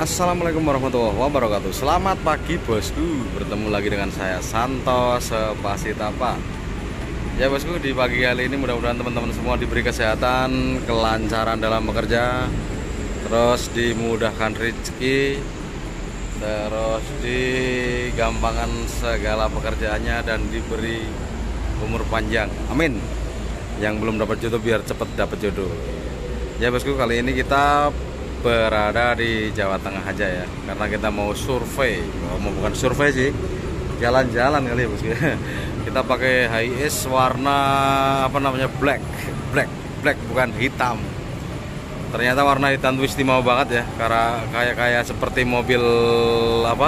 Assalamualaikum warahmatullahi wabarakatuh. Selamat pagi bosku. Bertemu lagi dengan saya Santo Sepasitapa. Ya bosku, di pagi kali ini mudah-mudahan teman-teman semua diberi kesehatan, kelancaran dalam bekerja, terus dimudahkan rezeki, terus digampangkan segala pekerjaannya, dan diberi umur panjang. Amin. Yang belum dapat jodoh biar cepet dapat jodoh. Ya bosku, kali ini kita berada di Jawa Tengah aja ya, karena kita mau survei. Bukan survei sih, jalan-jalan kali ya bosku. Kita pakai HiAce warna apa namanya, black bukan hitam. Ternyata warna hitam itu istimewa banget ya, karena kayak seperti mobil apa,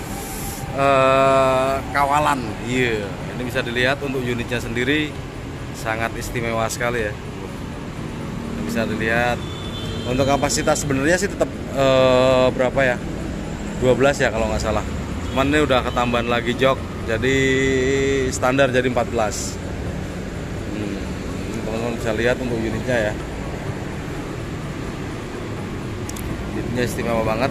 kawalan. Iya, ini bisa dilihat untuk unitnya sendiri sangat istimewa sekali ya. Ini bisa dilihat. Untuk kapasitas sebenarnya sih tetap berapa ya, 12 ya kalau nggak salah. Cuman ini udah ketambahan lagi jok, jadi standar jadi 14. Teman-teman bisa lihat untuk unitnya ya. Unitnya istimewa banget.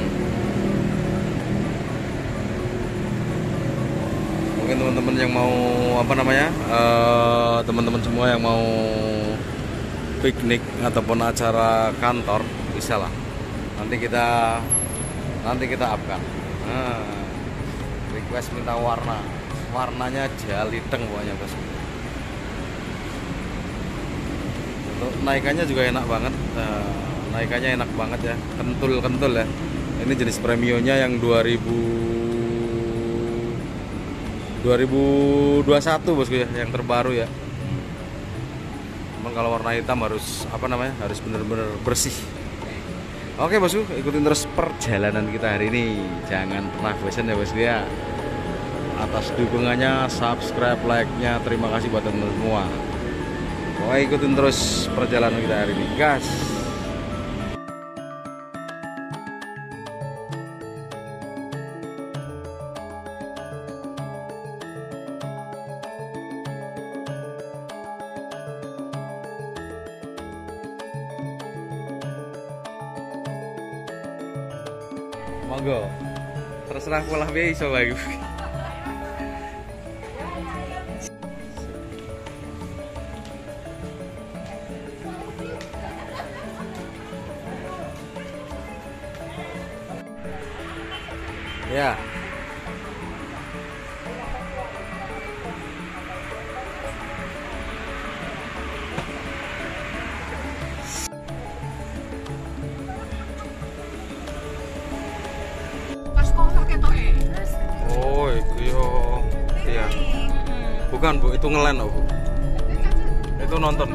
Mungkin teman-teman yang mau apa namanya, teman-teman semua yang mau piknik ataupun acara kantor bisa lah, nanti kita upkan. Request minta warnanya jaliteng pokoknya bos. Untuk naikannya juga enak banget, naikannya enak banget ya, kentul ya. Ini jenis premiumnya yang 2021 bosku ya, yang terbaru ya. Kalau warna hitam harus apa namanya, harus bener-bener bersih. Oke bosku, ikutin terus perjalanan kita hari ini, jangan pernah bosan ya bosku ya. Atas dukungannya, subscribe, like-nya, terima kasih buat teman-teman semua. Oke, ikutin terus perjalanan kita hari ini, gas. Monggo, terserah pola biaya iso bae. Ya. Oh, itu iya. Bukan Bu, itu ngelen Bu. Itu nonton.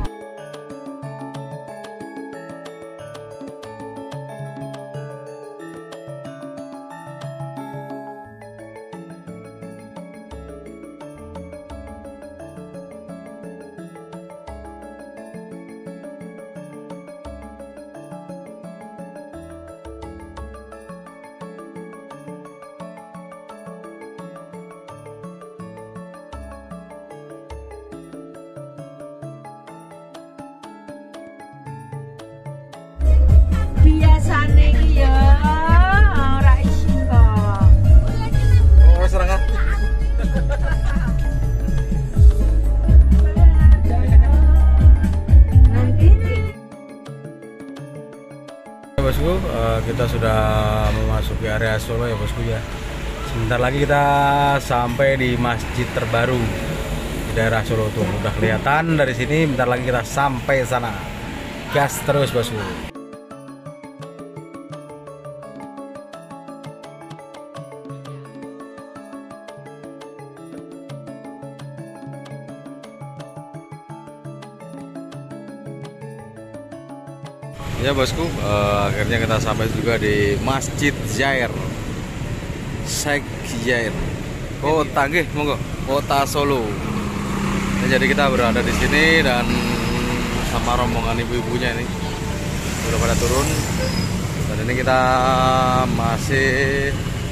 Biasane iki ya ora isin kok. Oh, serangan. Bosku, kita sudah memasuki area Solo ya bosku ya. Sebentar lagi kita sampai di masjid terbaru di daerah Solo tuh. Udah kelihatan dari sini, bentar lagi kita sampai sana. Gas terus bosku. Ya bosku, akhirnya kita sampai juga di Masjid Jair, Sheikh Jair, Kota monggo, Kota Solo. Nah, jadi kita berada di sini dan sama rombongan ibu-ibunya ini udah pada turun. Dan ini kita masih,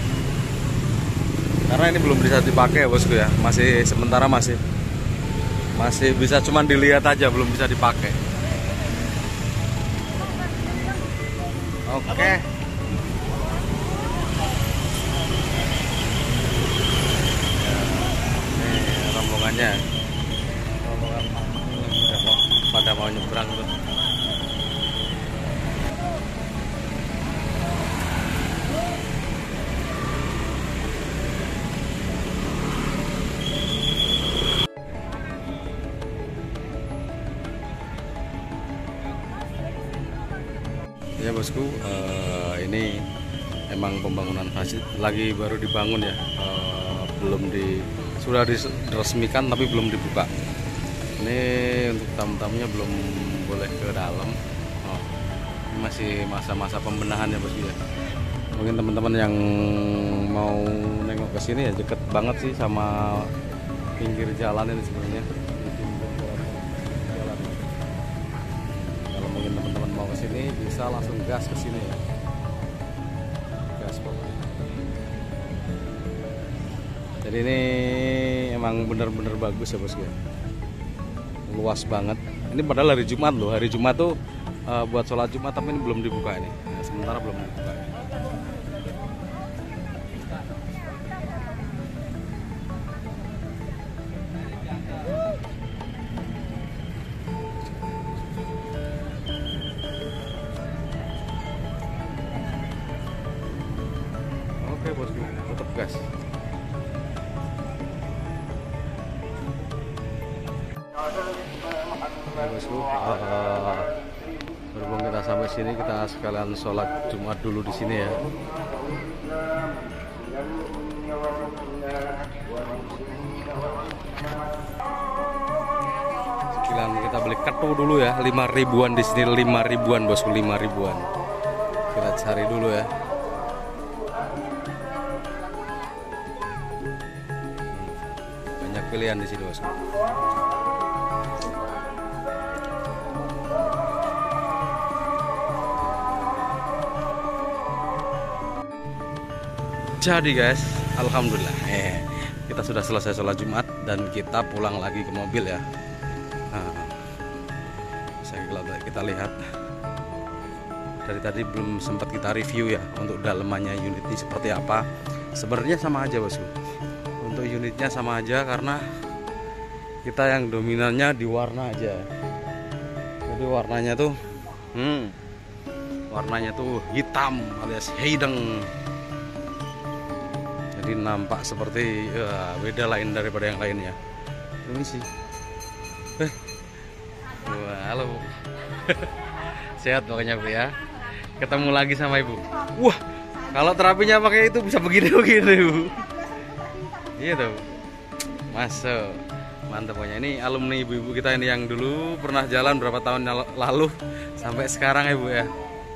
karena ini belum bisa dipakai ya bosku ya, masih sementara masih bisa cuman dilihat aja, belum bisa dipakai. Oke, rombongannya. Rombongan ini udah pada mau nyebrang tuh. Ya bosku, ini emang pembangunan masjid lagi baru dibangun ya, sudah diresmikan tapi belum dibuka. Ini untuk tamu-tamunya belum boleh ke dalam. Ini masih masa-masa pembenahan ya bosku ya. Mungkin teman-teman yang mau nengok ke sini ya deket banget sih sama pinggir jalan ini sebenarnya. Mungkin teman-teman mau ke sini bisa langsung gas ke sini ya. Gas pokoknya. Jadi ini emang bener-bener bagus ya bosku ya. Luas banget. Ini padahal hari Jumat loh. Hari Jumat tuh buat sholat Jumat tapi ini belum dibuka ini. Nah, sementara belum dibuka. Oke bosku, tetap gas. Oke bosku, berhubung kita sampai sini, kita sekalian sholat Jumat dulu di sini ya. Sekalian kita beli ketu dulu ya, 5 ribuan di sini, 5 ribuan bosku, 5 ribuan. Kita cari dulu ya. Banyak pilihan di sini bosku. Jadi guys, alhamdulillah kita sudah selesai sholat Jumat dan kita pulang lagi ke mobil ya. Nah, kita lihat dari tadi belum sempat kita review ya untuk dalemannya unit ini seperti apa. Sebenarnya sama aja bosku. Untuk unitnya sama aja karena kita yang dominannya di warna aja. Jadi warnanya tuh hitam alias hideng. Jadi nampak seperti beda lain daripada yang lainnya. Ini sih. Wah, halo Bu. Sehat pokoknya Bu ya. Ketemu lagi sama Ibu. Wah, kalau terapinya pakai itu bisa begini-begini Bu. Iya tuh, masuk, mantap pokoknya. Ini alumni ibu-ibu kita ini yang dulu pernah jalan berapa tahun lalu sampai sekarang ya Bu ya.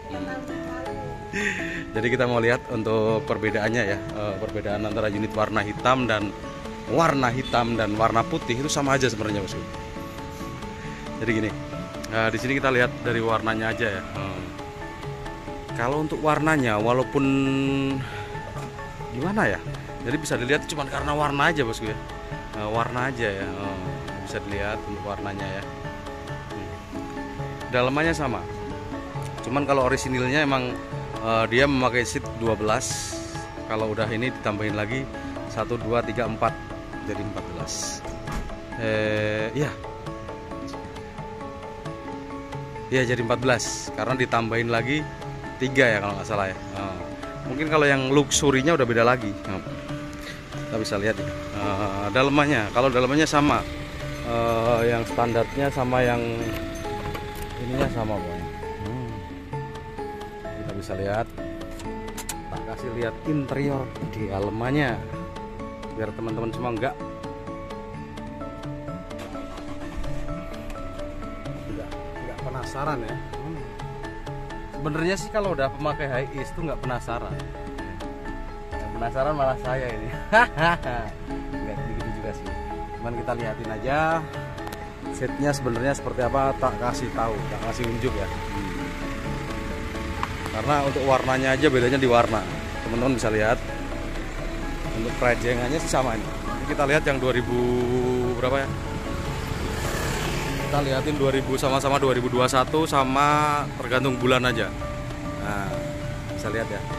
Jadi kita mau lihat untuk perbedaannya ya, perbedaan antara unit warna hitam dan warna putih itu sama aja sebenarnya bosku. Jadi gini, di sini kita lihat dari warnanya aja ya. Kalau untuk warnanya, walaupun gimana ya, jadi bisa dilihat cuma karena warna aja bosku ya, warna aja ya, bisa dilihat untuk warnanya ya. Dalamannya sama, cuman kalau orisinilnya emang dia memakai seat 12. Kalau udah ini ditambahin lagi 1, 2, 3, 4 jadi 14. Iya jadi 14 karena ditambahin lagi 3 ya kalau nggak salah ya. Mungkin kalau yang luxurinya udah beda lagi. Kita bisa lihat ya. Dalemannya, kalau dalemannya sama, yang standarnya sama, yang ininya sama pokoknya. Kita bisa lihat. Tak kasih lihat interior di dalemannya biar teman-teman semua nggak penasaran ya. Sebenarnya sih kalau udah pemakai Hiace itu nggak penasaran. Yang penasaran malah saya ini. Nggak begitu juga sih. Cuman kita lihatin aja setnya sebenarnya seperti apa, tak kasih tahu, tak kasih unjuk ya. Karena untuk warnanya aja bedanya di warna. Teman-teman bisa lihat. Untuk kerenjengannya sih sama ini. Jadi kita lihat yang 2000 berapa ya? Kita lihatin 2000 sama-sama 2021 sama tergantung bulan aja. Nah, bisa lihat ya.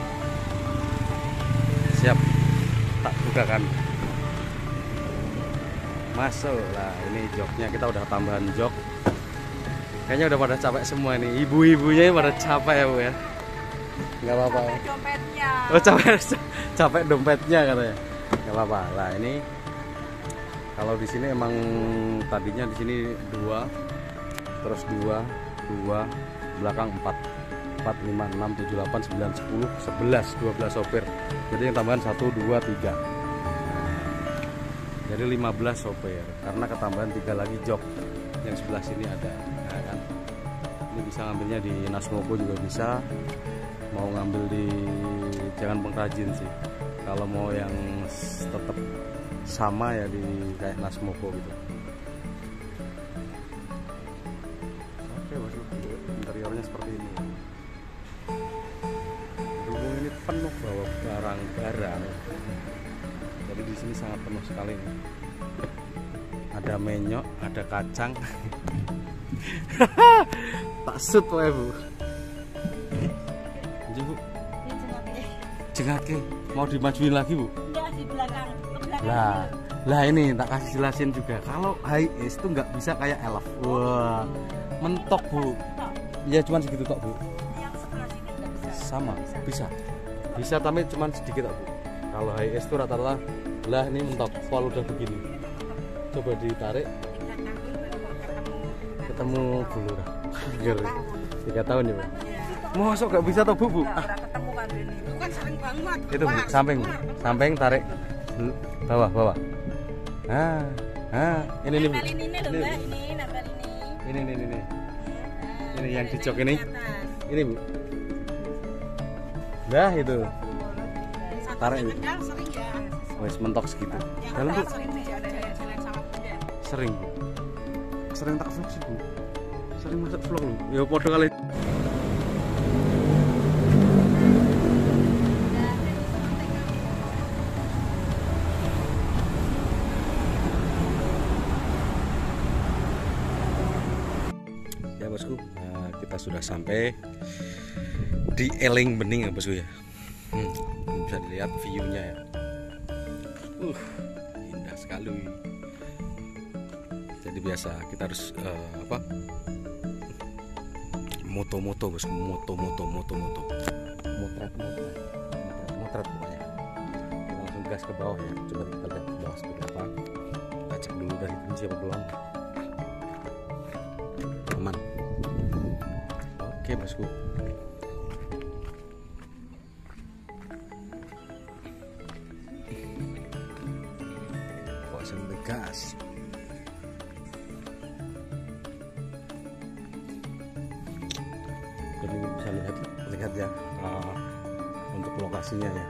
Siap. Tak buka kan. masuk. Lah ini joknya kita udah tambahan jok. Kayaknya udah pada capek semua nih. Ibu-ibunya pada capek ya Bu ya. Nggak apa-apa. Capek dompetnya. Oh capek dompetnya katanya. Nggak apa-apa. Lah ini kalau di sini emang tadinya di sini 2, terus 2, belakang 4. 4, 5, 6, 7, 8, 9, 10, 11, 12 sopir. Jadi yang tambahan 1, 2, 3. Jadi 15 sopir karena ketambahan 3 lagi jok. Yang sebelah sini ada, ya kan? Ini bisa ngambilnya di Nasmoko juga bisa. Mau ngambil di jangan pengrajin sih. Kalau mau yang tetap sama ya di kayak Nasmoko gitu. Oke, bosku, interiornya seperti ini. Berhubung ini penuh bawa barang-barang, jadi di sini sangat penuh sekali nih. Ada menyok, ada kacang. Tak sut ya Bu. Anjir Bu. Jengake. Mau dimajuin lagi Bu? Enggak, di belakang. Lah ini tak kasih jelasin juga. Kalau high es itu nggak bisa kayak elf. Wah, mentok Bu. Ya cuman segitu tok Bu. Yang sebelah sini enggak bisa. Sama, bisa tapi cuman sedikit tok Bu. Kalau high es itu rata-rata lah ini mentok. Pol udah begini. Coba ditarik. Ketemu bulur. 3 tahun ya Bu. Mosok gak bisa toh Bu? Ora ketemu kan ini. Kan sering banget. Itu Bu, samping tarik bawah. Ini nih Bu. Nempel ini loh Mbak, ini nempel ini. Ini yang di jok ini. Ini Bu. Nah itu. Tarik Bu. Sering ya. Wes mentok segitu. Dalam Bu. Sering ada jalan sama Bunda. Sering Bu. Sering tak vlog sih Bu. Sering masak vlog loh. Ya podo kali. Ya bosku, nah, kita sudah sampai di Eling Bening ya bosku ya. Bisa dilihat view-nya ya. Indah sekali. Jadi biasa kita harus moto-moto bosku, moto-moto, motret pokoknya. Kita langsung gas ke bawah ya. Coba kita lihat ke bawah seperti apa. Kita cek dulu dari kunci apa belum. Aman. Oke bosku. Langsung gas. Jadi bisa lihat ya untuk lokasinya ya.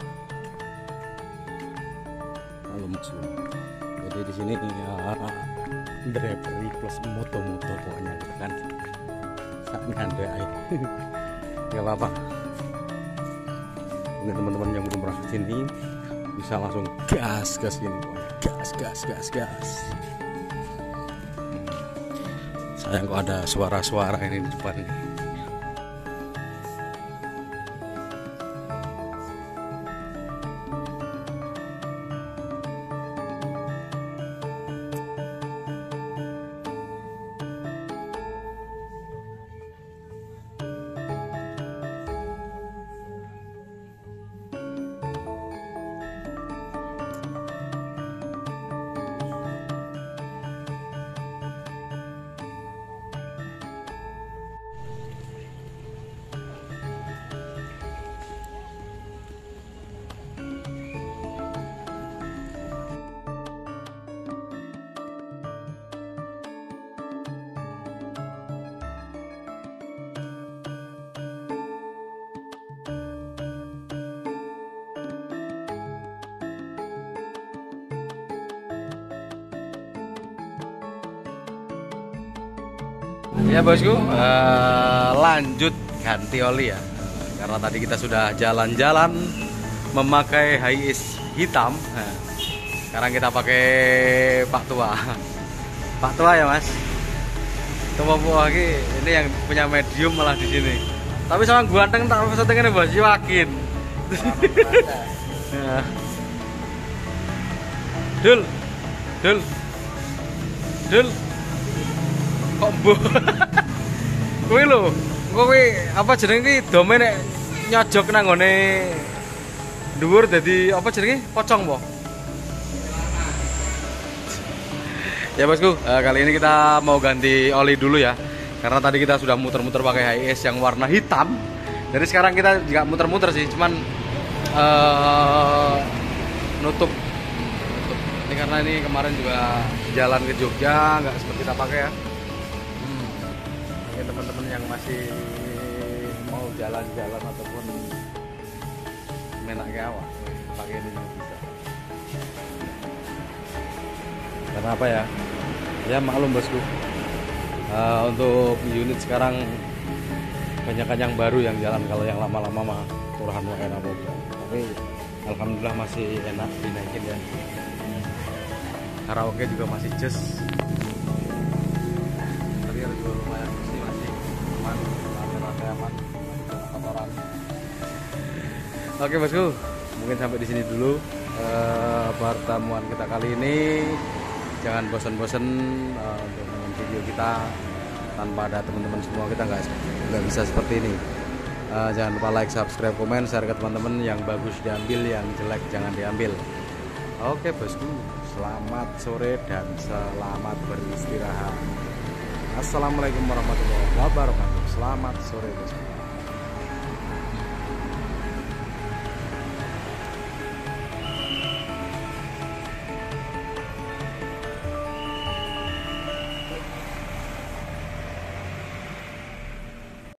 Halo bosku. Jadi di sini drivery plus moto-moto pokoknya gitu kan. Sangat ada air. Gak apa-apa. Ini teman-teman yang belum pernah kesini bisa langsung gas ke sini. Gas. Sayang kok ada suara-suara ini di depan ini. Ya bosku, lanjut ganti oli ya. Karena tadi kita sudah jalan-jalan memakai Hiace hitam. Sekarang kita pakai Pak Tua. Pak Tua ya Mas. Tua lagi ini yang punya medium malah di sini. Tapi sama ganteng tak setengahnya Bos yakin. Dul. Dul. Kok mbuh. Kuwi lho, kowe apa jenenge iki dome nek nyojok nang ngone dhuwur dadi apa jenenge? Pocong po. Ya bosku, kali ini kita mau ganti oli dulu ya. Karena tadi kita sudah muter-muter pakai HIS yang warna hitam. Jadi sekarang kita juga muter-muter sih, cuman nutup. Ini karena ini kemarin juga jalan ke Jogja nggak seperti kita pakai ya. Mungkin teman-teman yang masih mau jalan-jalan ataupun menak ke awak pakai ini juga bisa. Karena apa ya? Ya maklum bosku. Untuk unit sekarang banyak yang baru yang jalan, kalau yang lama-lama mah turahan wae apa. Tapi alhamdulillah masih enak dinaikin ya. Karaoke juga masih jos. Tapi juga lumayan masih aman, rata-rata aman, kotoran. Oke bosku, mungkin sampai di sini dulu pertemuan kita kali ini. Jangan bosan-bosan untuk nonton video kita. Tanpa ada teman-teman semua kita nggak bisa seperti ini. Jangan lupa like, subscribe, komen, share ke teman-teman. Yang bagus diambil, yang jelek jangan diambil. Oke bosku, selamat sore dan selamat beristirahat. Assalamualaikum warahmatullahi wabarakatuh. Selamat sore bosku.